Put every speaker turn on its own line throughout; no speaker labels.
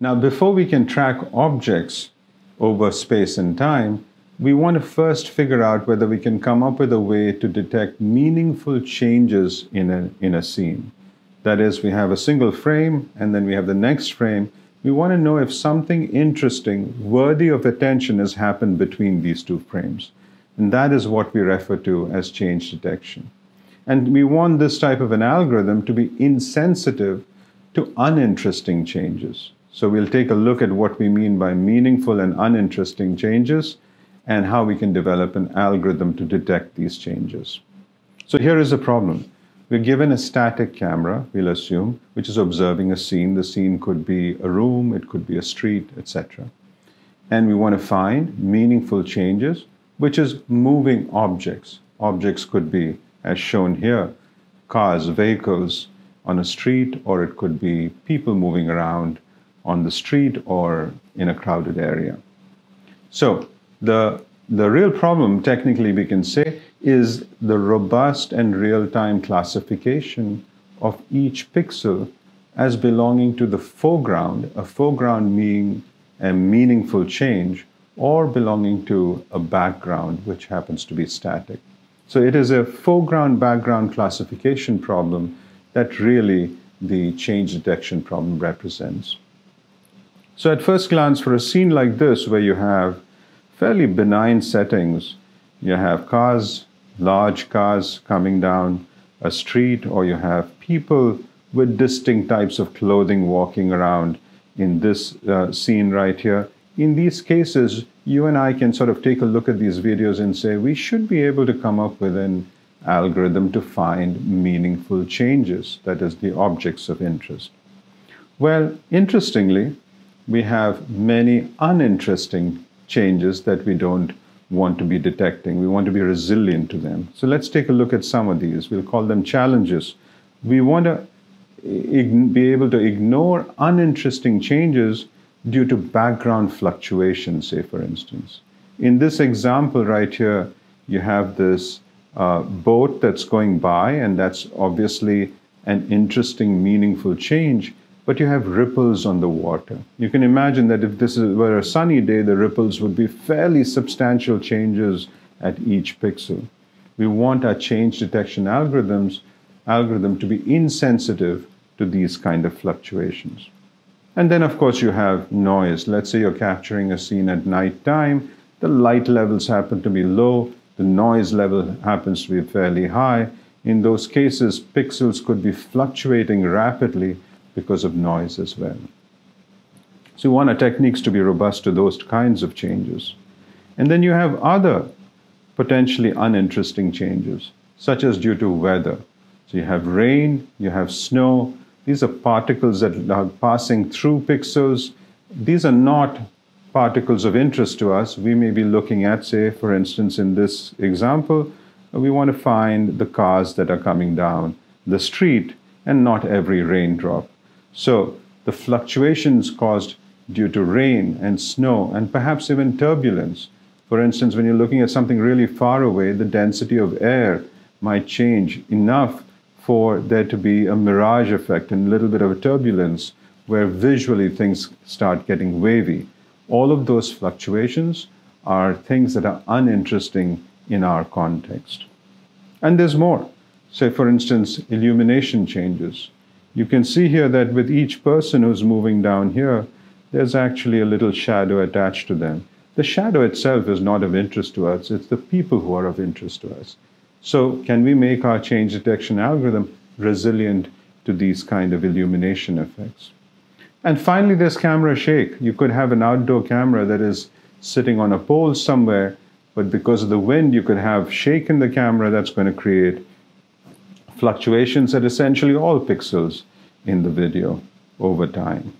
Now, before we can track objects over space and time, we want to first figure out whether we can come up with a way to detect meaningful changes in a scene. That is, we have a single frame and then we have the next frame. We want to know if something interesting, worthy of attention, has happened between these two frames. And that is what we refer to as change detection. And we want this type of an algorithm to be insensitive to uninteresting changes. So we'll take a look at what we mean by meaningful and uninteresting changes and how we can develop an algorithm to detect these changes. So here is a problem. We're given a static camera, we'll assume, which is observing a scene. The scene could be a room, it could be a street, etc. And we want to find meaningful changes, which is moving objects. Objects could be, as shown here, cars, vehicles on a street, or it could be people moving around on the street or in a crowded area. So the real problem, technically we can say, is the robust and real-time classification of each pixel as belonging to the foreground, a foreground being a meaningful change, or belonging to a background, which happens to be static. So it is a foreground-background classification problem that really the change detection problem represents. So at first glance, for a scene like this, where you have fairly benign settings, you have cars, large cars coming down a street, or you have people with distinct types of clothing walking around in this scene right here. In these cases, you and I can sort of take a look at these videos and say, we should be able to come up with an algorithm to find meaningful changes, that is, the objects of interest. Well, interestingly, we have many uninteresting changes that we don't want to be detecting. We want to be resilient to them. So let's take a look at some of these. We'll call them challenges. We want to be able to ignore uninteresting changes due to background fluctuations, say, for instance. In this example right here, you have this boat that's going by, and that's obviously an interesting, meaningful change, but you have ripples on the water. You can imagine that if this were a sunny day, the ripples would be fairly substantial changes at each pixel. We want our change detection algorithm to be insensitive to these kind of fluctuations. And then, of course, you have noise. Let's say you're capturing a scene at night time. The light levels happen to be low. The noise level happens to be fairly high. In those cases, pixels could be fluctuating rapidly because of noise as well. So we want our techniques to be robust to those kinds of changes. And then you have other potentially uninteresting changes, such as due to weather. So you have rain, you have snow. These are particles that are passing through pixels. These are not particles of interest to us. We may be looking at, say, for instance, in this example, we want to find the cars that are coming down the street and not every raindrop. So the fluctuations caused due to rain and snow and perhaps even turbulence. For instance, when you're looking at something really far away, the density of air might change enough for there to be a mirage effect and a little bit of a turbulence where visually things start getting wavy. All of those fluctuations are things that are uninteresting in our context. And there's more. Say, for instance, illumination changes. You can see here that with each person who's moving down here, there's actually a little shadow attached to them. The shadow itself is not of interest to us. It's the people who are of interest to us. So can we make our change detection algorithm resilient to these kind of illumination effects? And finally, there's camera shake. You could have an outdoor camera that is sitting on a pole somewhere, but because of the wind, you could have shake in the camera that's going to create fluctuations at essentially all pixels in the video over time.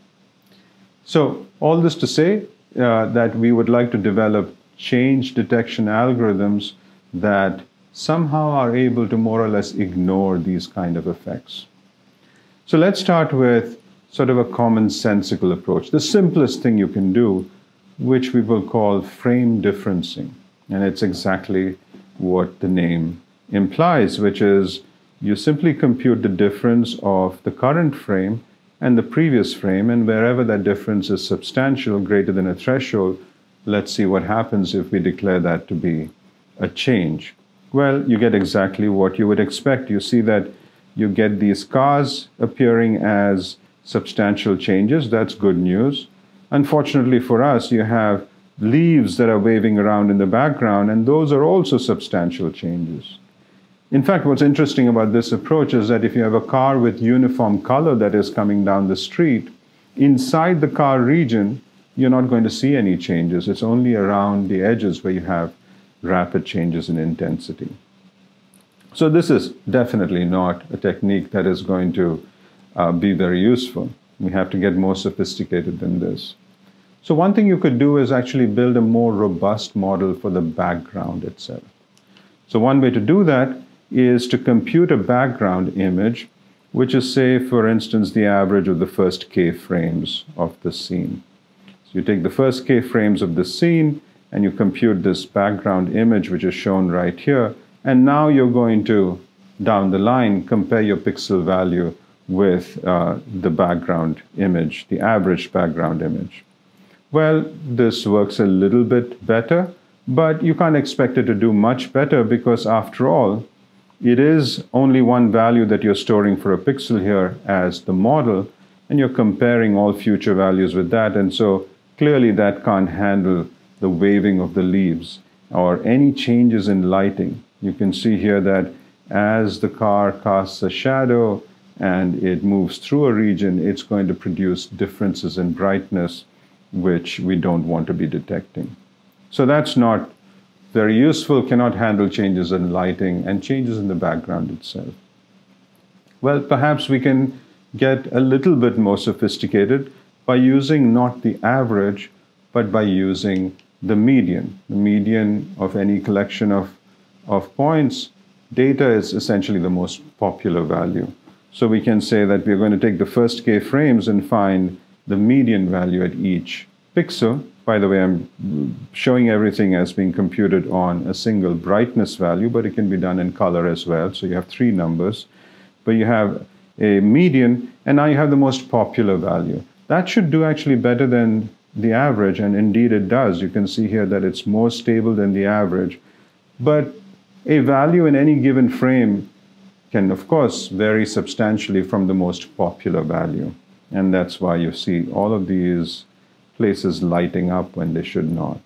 So all this to say that we would like to develop change detection algorithms that somehow are able to more or less ignore these kind of effects. So let's start with sort of a commonsensical approach, the simplest thing you can do, which we will call frame differencing. And it's exactly what the name implies, which is you simply compute the difference of the current frame and the previous frame, and wherever that difference is substantial, greater than a threshold, let's see what happens if we declare that to be a change. Well, you get exactly what you would expect. You see that you get these cars appearing as substantial changes. That's good news. Unfortunately for us, you have leaves that are waving around in the background, and those are also substantial changes. In fact, what's interesting about this approach is that if you have a car with uniform color that is coming down the street, inside the car region, you're not going to see any changes. It's only around the edges where you have rapid changes in intensity. So this is definitely not a technique that is going to be very useful. We have to get more sophisticated than this. So one thing you could do is actually build a more robust model for the background itself. So one way to do that is to compute a background image, which is, say, for instance, the average of the first K frames of the scene. So you take the first K frames of the scene and you compute this background image, which is shown right here. And now you're going to, down the line, compare your pixel value with the background image, the average background image. Well, this works a little bit better, but you can't expect it to do much better because, after all, it is only one value that you're storing for a pixel here as the model, and you're comparing all future values with that. And so clearly that can't handle the waving of the leaves or any changes in lighting. You can see here that as the car casts a shadow and it moves through a region, it's going to produce differences in brightness, which we don't want to be detecting. So that's not very useful, cannot handle changes in lighting and changes in the background itself. Well, perhaps we can get a little bit more sophisticated by using not the average, but by using the median. The median of any collection of points, data is essentially the most popular value. So we can say that we're going to take the first K frames and find the median value at each pixel. By the way, I'm showing everything as being computed on a single brightness value, but it can be done in color as well. So you have three numbers, but you have a median, and now you have the most popular value. That should do actually better than the average, and indeed it does. You can see here that it's more stable than the average. But a value in any given frame can, of course, vary substantially from the most popular value. And that's why you see all of these places lighting up when they should not.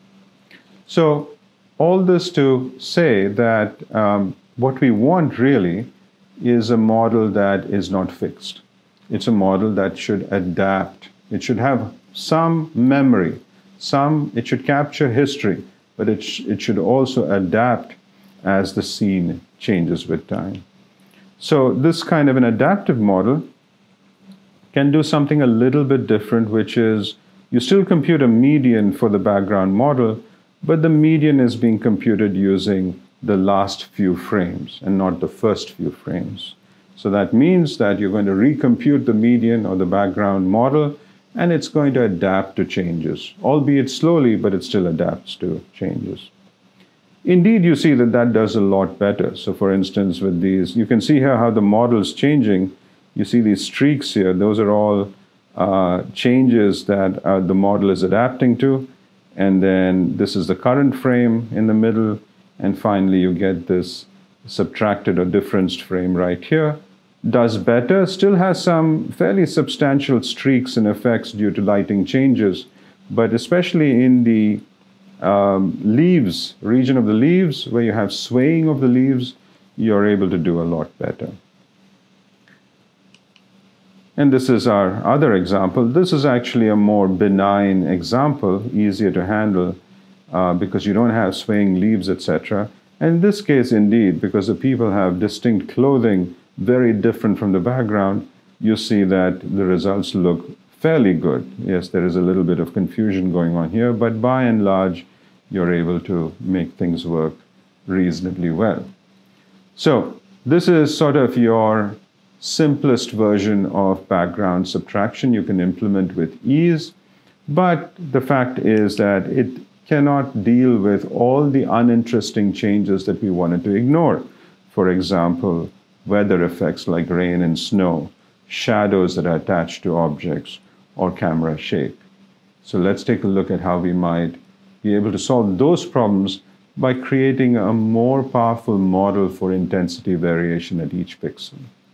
So all this to say that what we want really is a model that is not fixed. It's a model that should adapt. It should have some memory, it should capture history, but it should also adapt as the scene changes with time. So this kind of an adaptive model can do something a little bit different, which is you still compute a median for the background model, but the median is being computed using the last few frames and not the first few frames. So that means that you're going to recompute the median or the background model, and it's going to adapt to changes, albeit slowly, but it still adapts to changes. Indeed, you see that that does a lot better. So for instance, with these, you can see here how the model is changing. You see these streaks here. Those are all changes that the model is adapting to. And then this is the current frame in the middle. And finally, you get this subtracted or differenced frame right here. Does better, still has some fairly substantial streaks and effects due to lighting changes, but especially in the leaves, region of the leaves, where you have swaying of the leaves, you're able to do a lot better. And this is our other example. This is actually a more benign example, easier to handle because you don't have swaying leaves, etc. And in this case, indeed, because the people have distinct clothing, very different from the background, you see that the results look fairly good. Yes, there is a little bit of confusion going on here, but by and large, you're able to make things work reasonably well. So this is sort of your simplest version of background subtraction you can implement with ease, but the fact is that it cannot deal with all the uninteresting changes that we wanted to ignore. For example, weather effects like rain and snow. shadows that are attached to objects, or camera shake. So let's take a look at how we might be able to solve those problems by creating a more powerful model for intensity variation at each pixel.